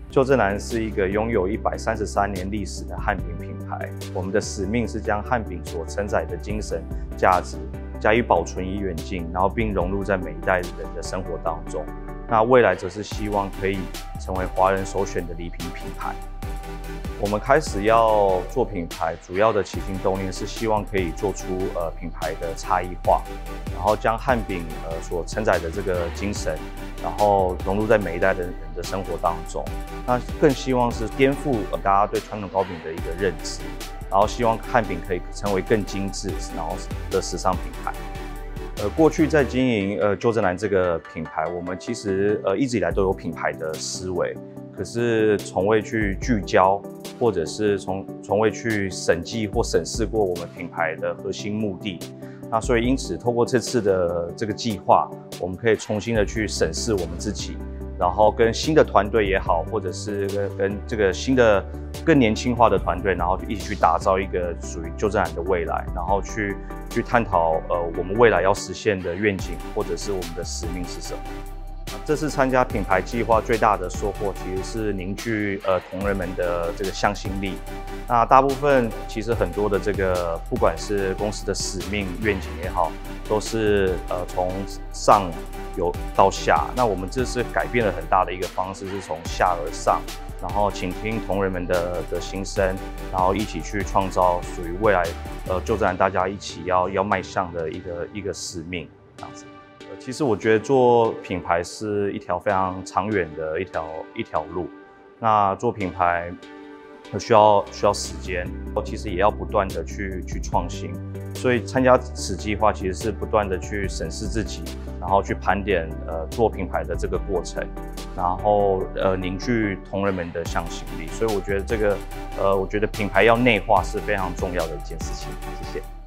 旧振南是一个拥有133年历史的汉饼品牌，我们的使命是将汉饼所承载的精神价值加以保存与远近，然后并融入在每一代人的生活当中。那未来则是希望可以成为华人首选的礼品品牌。我们开始要做品牌，主要的起心动念是希望可以做出品牌的差异化，然后将汉饼所承载的这个精神，然后融入在每一代的人的生活当中。那更希望是颠覆大家对传统糕饼的一个认知，然后希望汉饼可以成为更精致然后的时尚品牌。过去在经营旧振南这个品牌，我们其实一直以来都有品牌的思维，可是从未去聚焦，或者是从未去审计或审视过我们品牌的核心目的。那所以因此，透过这次的这个计划，我们可以重新的去审视我们自己，然后跟新的团队也好，或者是跟这个新的更年轻化的团队，然后一起去打造一个属于旧振南的未来，然后去探讨我们未来要实现的愿景，或者是我们的使命是什么。这次参加品牌计划最大的收获，其实是凝聚同仁们的这个向心力。那大部分其实很多的这个，不管是公司的使命愿景也好，都是从上有到下。那我们这次改变了很大的一个方式，是从下而上，然后倾听同仁们的心声，然后一起去创造属于未来旧振南大家一起要迈向的一个使命，这样子。其实我觉得做品牌是一条非常长远的一条路。那做品牌需要时间，其实也要不断的去创新。所以参加此计划其实是不断的去审视自己，然后去盘点做品牌的这个过程，然后凝聚同仁们的向心力。所以我觉得我觉得品牌要内化是非常重要的一件事情。谢谢。